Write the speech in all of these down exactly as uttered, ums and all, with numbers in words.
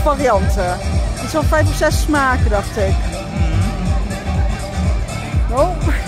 varianten. Iets van vijf of zes smaken, dacht ik. Oh.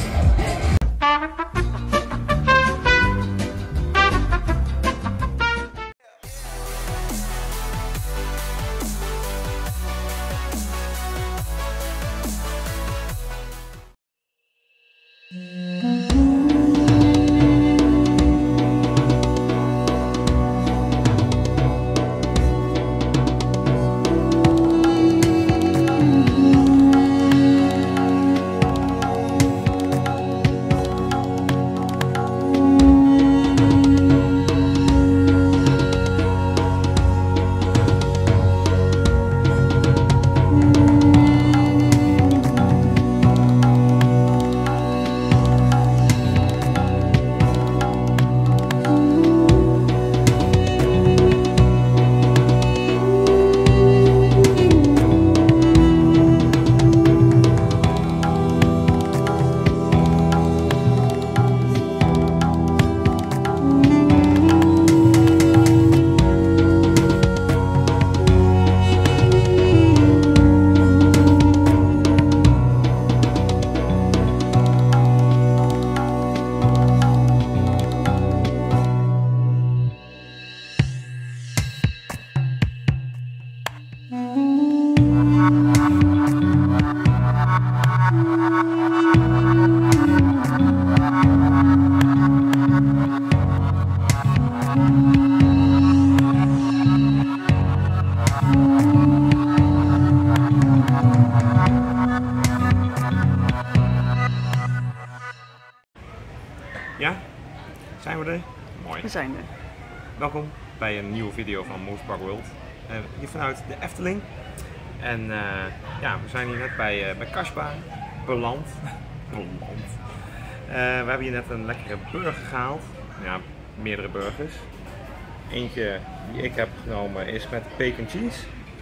Ja, zijn we er? Mooi. We zijn er. Welkom bij een nieuwe video van Moviepark World. Uh, hier vanuit de Efteling. En uh, ja, we zijn hier net bij, uh, bij Kasbah beland. beland. Uh, we hebben hier net een lekkere burger gehaald. Ja, meerdere burgers. Eentje die ik heb genomen is met bacon cheese.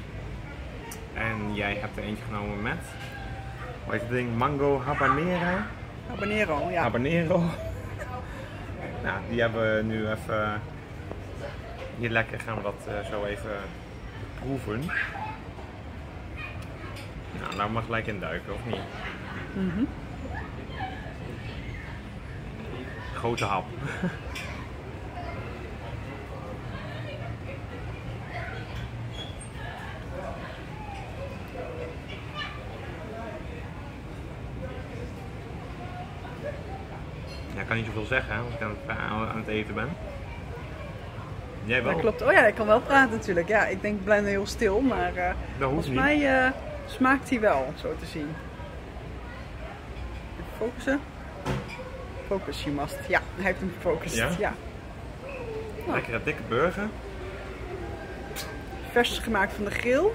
En jij hebt er eentje genomen met, hoe heet het ding? Mango habanero. Habanero, ja. Habanero. Nou, die hebben we nu even hier lekker, gaan we dat uh, zo even proeven. Nou, laten we maar gelijk induiken, of niet? Mm-hmm. Grote hap. Ja, ik kan niet zoveel zeggen als ik aan het, aan het eten ben. Jij wel? Dat klopt. Oh ja, ik kan wel praten natuurlijk. Ja, ik denk, ik blijf heel stil, maar uh, volgens niet. mij uh, smaakt hij wel, zo te zien. Even focussen. Focus, you must. Ja, hij heeft hem gefocust. Ja? Ja. Nou. Lekkere dikke burger. Vers gemaakt van de grill.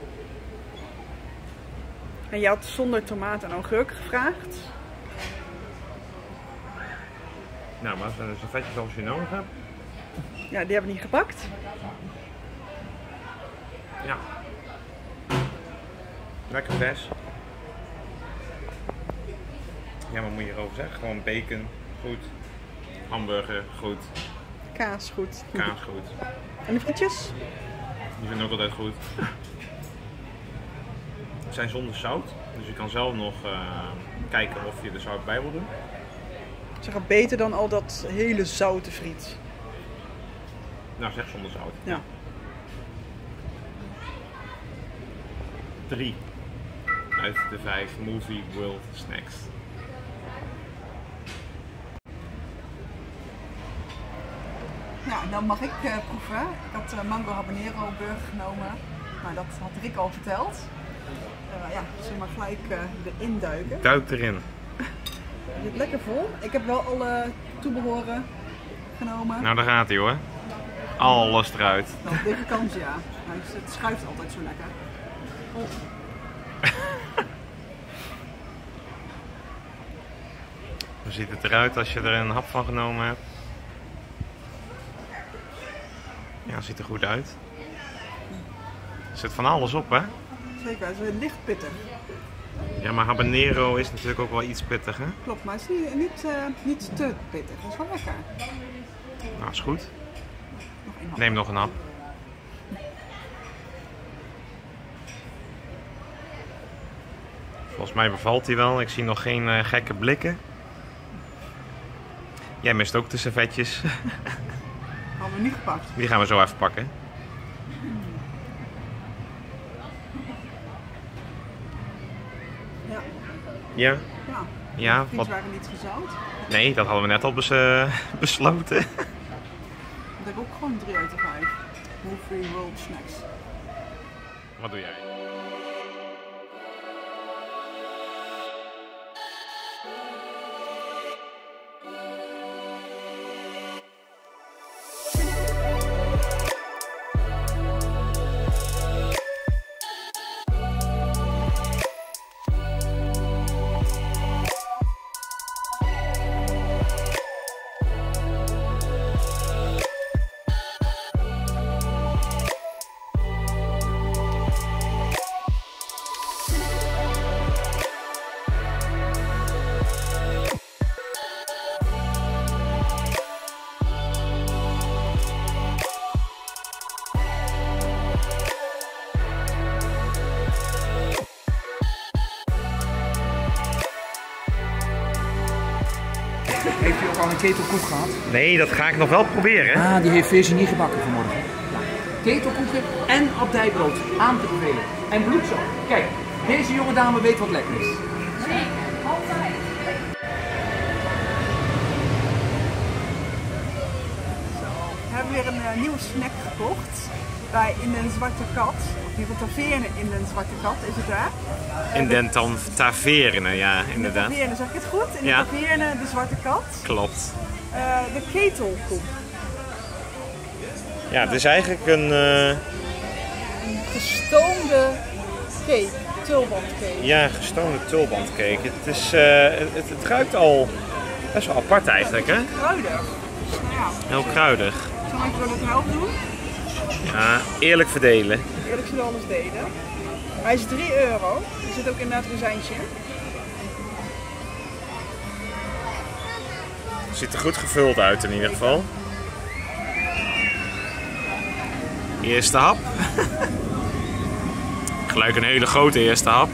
En je had zonder tomaat en augurk gevraagd. Nou, maar zijn er zo vetjes als je nodig hebt. Ja, die hebben we niet gepakt. Ja. Lekker vers. Ja, wat moet je erover zeggen? Gewoon bacon, goed. Hamburger, goed. Kaas, goed. Kaas, goed. En de frietjes? Die zijn ook altijd goed. Ze zijn zonder zout, dus je kan zelf nog uh, kijken of je er zout bij wil doen. Ze gaat beter dan al dat hele zoute friet. Nou, zeg zonder zout. Ja. Drie uit de vijf Movie World snacks. Ja, dan mag ik uh, proeven. Ik had uh, mango habanero burger genomen. Maar dat had Rick al verteld. Uh, ja, zullen we maar gelijk uh, erin duiken. Duik erin. Het zit lekker vol. Ik heb wel alle toebehoren genomen. Nou, daar gaat hij hoor. Alles eruit. Nou, dikke kans, ja. Nou, het schuift altijd zo lekker. Oh. Hoe ziet het eruit als je er een hap van genomen hebt? Ja, het ziet er goed uit. Er zit van alles op, hè? Zeker, het is weer licht pittig. Ja, maar habanero is natuurlijk ook wel iets pittig, hè? Klopt, maar het is niet, niet, uh, niet te pittig. Dat is wel lekker. Nou, is goed. Nog één hap. Neem nog een hap. Volgens mij bevalt hij wel. Ik zie nog geen uh, gekke blikken. Jij mist ook de servetjes. Hadden we niet gepakt. Die gaan we zo even pakken. Ja. Ja? Ja. Ja, De wat... waren niet gezout. Nee, dat hadden we net al bes uh, besloten. Ik denk ook gewoon drie uit de vijf. Movie World Snacks. Wat doe jij? Heeft u ook al een ketelkoek gehad? Nee, dat ga ik nog wel proberen. Ah, die heeft Virginie gebakken vanmorgen. Ja. Ketelkoeken en abdijbrood. Aan te bevelen. En bloedsap. Kijk, deze jonge dame weet wat lekker is. Zeker, altijd. We hebben weer een uh, nieuwe snack gekocht. Bij In den Zwarte Kat. Of in ieder geval taverne In den Zwarte Kat is het daar. In den tan taverne, ja, inderdaad. In de taverne, zeg ik het goed? In Ja. de taverne De Zwarte Kat. Klopt. Uh, de ketelkoek. Ja, het is eigenlijk een... Uh... Een gestoomde cake. Tulbandcake. Ja, gestoomde tulbandcake. Het, is, uh, het, het ruikt al best wel apart eigenlijk, hè? Kruidig. Nou ja, Heel kruidig. zal ik wel het helft doen? Ja, eerlijk verdelen. Eerlijk zullen we alles delen. Hij is drie euro. Er zit ook inderdaad een rozijntje in. Ziet er goed gevuld uit in ieder geval. Eerste hap. Gelijk een hele grote eerste hap.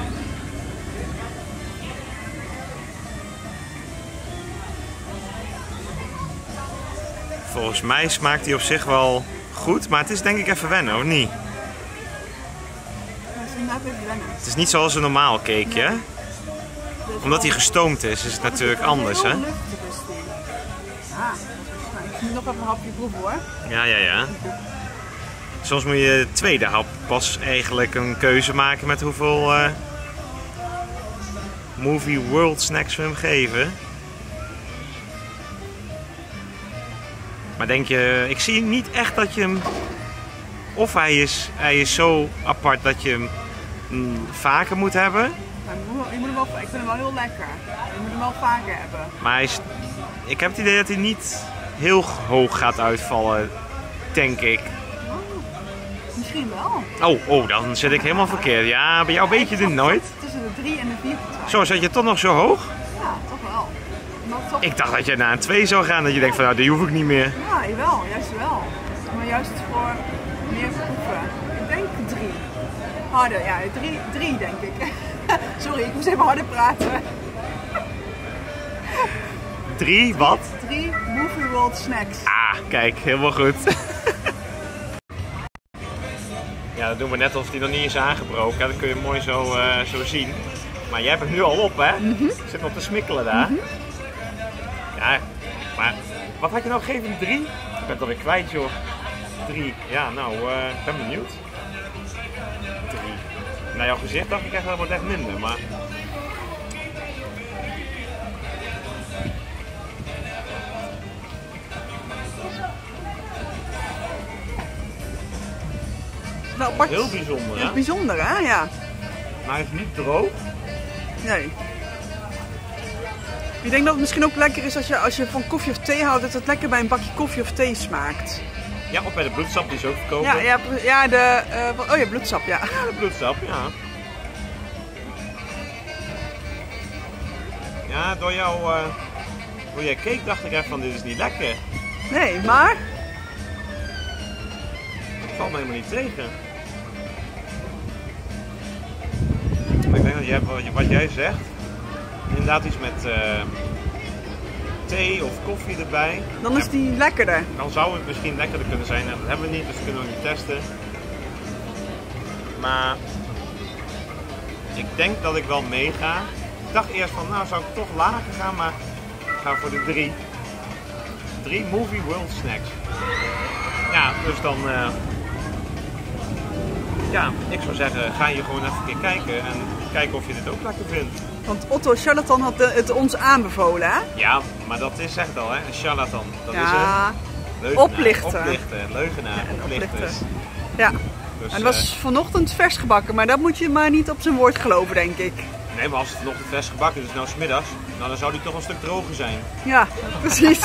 Volgens mij smaakt hij op zich wel goed, maar het is denk ik even wennen, of niet? Dat is inderdaad even wennen. Het is niet zoals een normaal cakeje, hè? Omdat hij gestoomd is, is het natuurlijk anders, hè? Heel luchtig is die. Ah, nou, ik moet nog even een hapje proeven hoor. Ja, ja, ja. Soms moet je de tweede hap pas eigenlijk een keuze maken met hoeveel uh, Movie World Snacks we hem geven. Maar denk je, ik zie niet echt dat je hem, of hij is, hij is zo apart dat je hem mm, vaker moet hebben. Nou, je moet, je moet hem wel, ik vind hem wel heel lekker. Je moet hem wel vaker hebben. Maar hij is, ik heb het idee dat hij niet heel hoog gaat uitvallen, denk ik. Oh, misschien wel. Oh, oh, dan zit ik helemaal verkeerd. Ja, bij jou weet je dit nooit. Tussen de drie en de vier te zijn. Zo, zat je toch nog zo hoog? Ja, toch wel. Maar toch... Ik dacht dat je naar een twee zou gaan, dat je denkt van nou, die hoef ik niet meer. Ja, jawel, juist wel. Maar juist voor meer proeven. Ik denk drie. Harder, ja, drie, drie denk ik. Sorry, ik moest even harder praten. Drie, wat? Drie Movie World Snacks. Ah, kijk, helemaal goed. Ja, dat doen we net alsof die nog niet is aangebroken. Dat kun je mooi zo, uh, zo zien. Maar jij hebt het nu al op, hè? Mm-hmm. Zit nog te smikkelen daar. Mm-hmm. Ja, maar wat had je nou gegeven? Drie? Ik ben het alweer kwijt, joh. Drie. Ja, nou, uh, ik ben benieuwd. Drie. Naar jouw gezicht dacht ik echt, dat wordt echt minder, maar... Nou, apart. Heel bijzonder, Ja, hè? bijzonder, hè? Ja. Maar hij is niet droog. Nee. Ik denk dat het misschien ook lekker is als je, als je van koffie of thee houdt, dat het lekker bij een bakje koffie of thee smaakt. Ja, of bij de bloedsap, die ze ook verkopen. Ja, ja, ja, de, uh, oh ja, bloedsap, ja. Ja, de bloedsap, ja. Ja, door jouw, uh, door jij cake dacht ik even van dit is niet lekker. Nee, maar... Dat valt me helemaal niet tegen. Maar ik denk dat je hebt wat, wat jij zegt. Inderdaad iets met uh, thee of koffie erbij. Dan is die lekkerder. Dan zou het misschien lekkerder kunnen zijn. En dat hebben we niet, dus dat kunnen we niet testen. Maar ik denk dat ik wel meega. Ik dacht eerst van, nou zou ik toch lager gaan, maar ik ga voor de drie. Drie Movie World Snacks. Ja, dus dan... Uh, ja, ik zou zeggen, ga je gewoon even een keer kijken en kijken of je dit ook lekker vindt. Want Otto Charlatan had het ons aanbevolen, hè? Ja, maar dat is echt al, hè? Een charlatan. Dat ja, is een leugenaar. Oplichter. Oplichter, leugenaar, Ja, oplichter. oplichter. Ja, Dus, en dat was uh, vanochtend vers gebakken, maar dat moet je maar niet op zijn woord geloven, denk ik. Nee, maar als het vanochtend vers gebakken is, dus nou 's middags, nou dan zou die toch een stuk droger zijn. Ja, precies.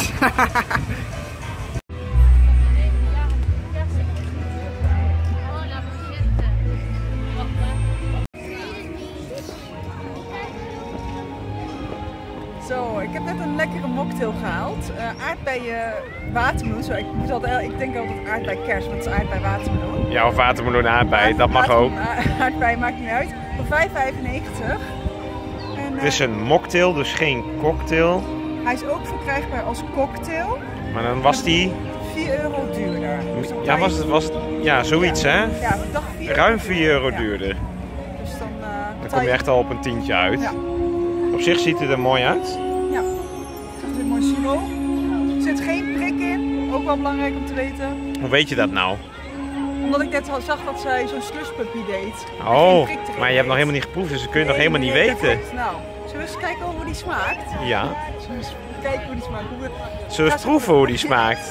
Zo, ik heb net een lekkere mocktail gehaald. Uh, aardbeien watermeloen. Zo, ik, moet altijd, ik denk altijd aardbei kers, want het is aardbei watermeloen. Ja, of watermeloen aardbei, dat mag ook. Aardbei maakt niet uit. Voor vijf vijfennegentig. En, uh, Het is een mocktail, dus geen cocktail. Hij is ook verkrijgbaar als cocktail. Maar dan was die... vier euro duurder. Dus ja, was het, was het, ja, zoiets ja. hè? Ja, ik dacht vier ruim vier euro duurder. Ja. Dus dan, uh, dan kom je echt al op een tientje uit. Ja. Op zich ziet het er mooi uit. Ja, er zit mooi siro. Er zit geen prik in, ook wel belangrijk om te weten. Hoe weet je dat nou? Omdat ik net al zag dat zij zo'n slushpuppy deed. Oh, maar je hebt nog helemaal niet geproefd, dus dat kun je nee, nog helemaal nee, niet weten. Nou, zullen we eens kijken hoe die smaakt? Ja. Zullen we eens kijken hoe die smaakt? Hoe we... Zullen we eens proeven hoe die smaakt?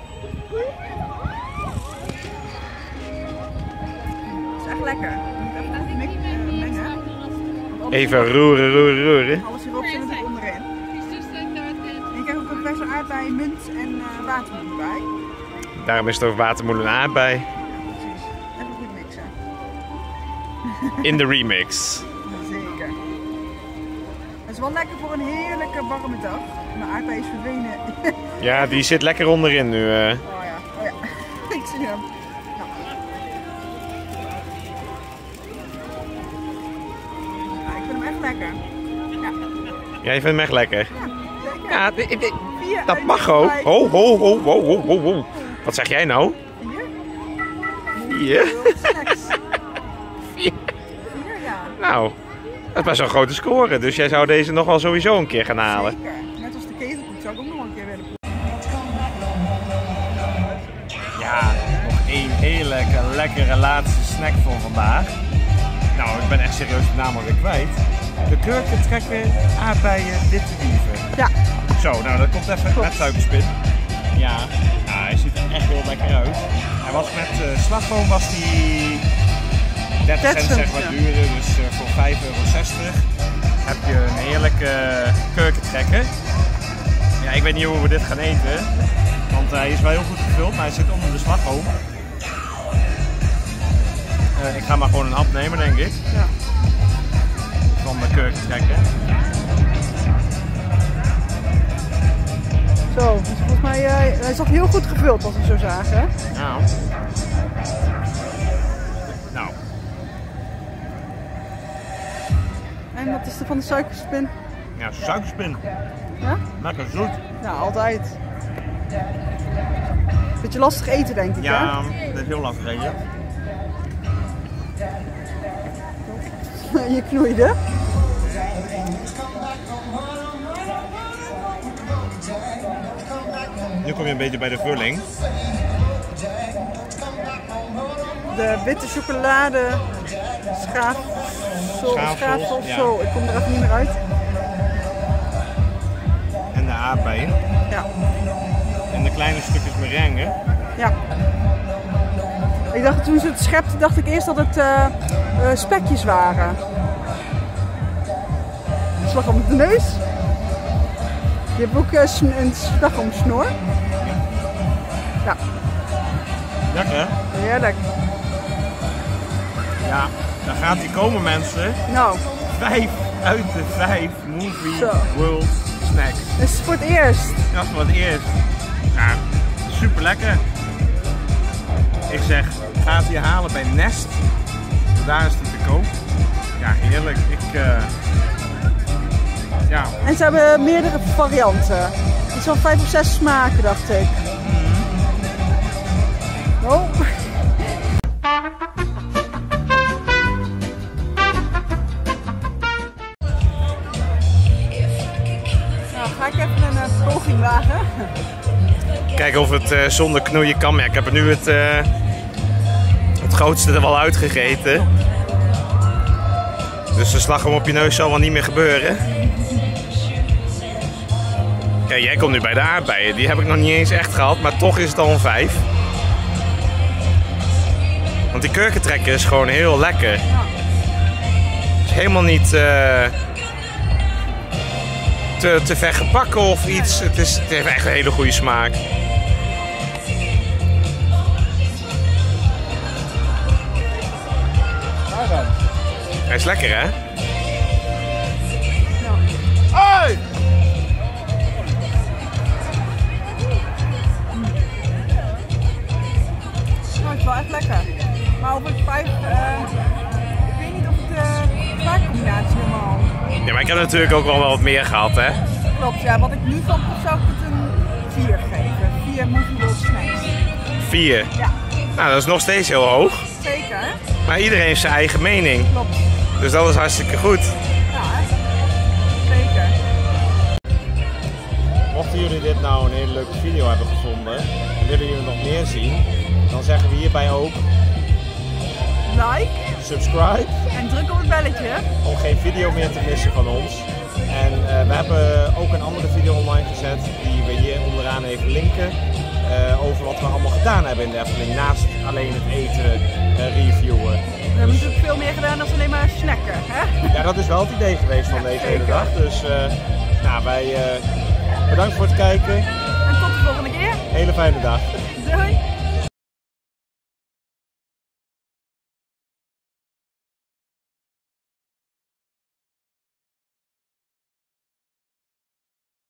Het is echt lekker. Je moet even mengen. Even roeren, roeren, roeren. Alles hierop zit natuurlijk onderin. En je krijgt ook een verse aardbei, munt en uh, watermeloen bij. Daarom is het ook watermeloen aardbei. Ja, precies. Even goed mixen. In de remix. Zeker. Het is wel lekker voor een heerlijke warme dag. Mijn aardbei is verdwenen. Ja, die zit lekker onderin nu. Uh. Oh ja, oh ja. Ik zie hem. Nou. Ja, ik vind hem echt lekker. Ja. Ja, je vindt hem echt lekker. Ja, zeker. Ja, dit, dit, Vier dat uit mag de ook. vijf. Ho, ho, ho, ho, ho, ho, ho. Wat zeg jij nou? Vier? Vier? Snacks. Vier? Vier, ja. Nou, dat is best wel een grote score. Dus jij zou deze nog wel sowieso een keer gaan halen. Zeker. Net als de ketelkoek zou ik ook nog een keer willen proeven. Ja, nog één heerlijke, lekkere laatste snack voor vandaag. Nou, ik ben echt serieus de naam alweer kwijt. De kurkentrekker, aardbeien, witte dieven. Ja. Zo, nou dat komt even met suikerspin. Ja, nou, hij ziet er echt heel lekker uit. Hij was met uh, slagroom was die dertig cent zeg maar duurder, dus uh, voor vijf euro zestig heb je een heerlijke kurkentrekker. Ja, ik weet niet hoe we dit gaan eten, want hij is wel heel goed gevuld, maar hij zit onder de slagroom. Uh, ik ga maar gewoon een hap nemen, denk ik. Ja. Van de kurkentrekker. Zo, dus volgens mij uh, hij zat heel goed gevuld als we zo zagen. Nou. Nou. En wat is er van de suikerspin? Ja, suikerspin. Ja? Lekker zoet. Ja, altijd. Beetje lastig eten denk ik, ja, hè? dat is heel lastig eten. Je knoeide. Nu kom je een beetje bij de vulling. De witte chocolade schaaf, zo, Schaafsel, schaafsel, ja. zo. Ik kom er even niet meer uit. En de aardbeien. Ja. En de kleine stukjes merengue. Ja. Ik dacht toen ze het schepte, dacht ik eerst dat het uh, uh, spekjes waren. Slagroom op de neus. Je hebt ook uh, een slagroomsnor. Ja. Lekker hè? Heerlijk. Ja, daar gaat hij komen mensen. Nou. Vijf uit de vijf Movie Zo. World Snacks. Dat is voor het eerst. Dat is voor het eerst. Ja, super lekker. Ik zeg, ga het hier halen bij Nest. Daar is die te koop. Ja, heerlijk. Ik, uh... ja. En ze hebben meerdere varianten. Iets van vijf of zes smaken, dacht ik. Oh. Nou, ga ik even een uh, poging wagen. Kijken of het uh, zonder knoeien kan. Maar ik heb er nu het, uh, het grootste er wel uitgegeten. Dus de slag om op je neus zal wel niet meer gebeuren. Kijk, jij komt nu bij de aardbeien. Die heb ik nog niet eens echt gehad, maar toch is het al een vijf. Want die kurkentrekker is gewoon heel lekker. Het is helemaal niet uh, te, te ver gebakken of iets. Het, is, het heeft echt een hele goede smaak. Hij is lekker, hè? Hey! Oh, het is wel echt lekker. Maar op het vijf, uh, ik weet niet of het de uh, smaakcombinatie helemaal. Ja, maar ik heb natuurlijk ook wel wat meer gehad, hè? Klopt, ja. Wat ik nu van heb, zou ik het een vier geven. vier movie roll snacks. vier? Ja. Nou, dat is nog steeds heel hoog. Zeker. Maar iedereen heeft zijn eigen mening. Klopt. Dus dat is hartstikke goed. Ja, zeker. Mochten jullie dit nou een hele leuke video hebben gevonden en willen jullie nog meer zien, dan zeggen we hierbij ook Like. Subscribe. En druk op het belletje. Om geen video meer te missen van ons. En uh, we hebben ook een andere video online gezet die we hier onderaan even linken. Uh, over wat we allemaal gedaan hebben in de Efteling. Naast alleen het eten uh, reviewen. We hebben natuurlijk veel meer gedaan dan alleen maar snacken. Hè? Ja, dat is wel het idee geweest van deze hele dag. Dus uh, nou, wij uh, bedankt voor het kijken. En tot de volgende keer. Hele fijne dag.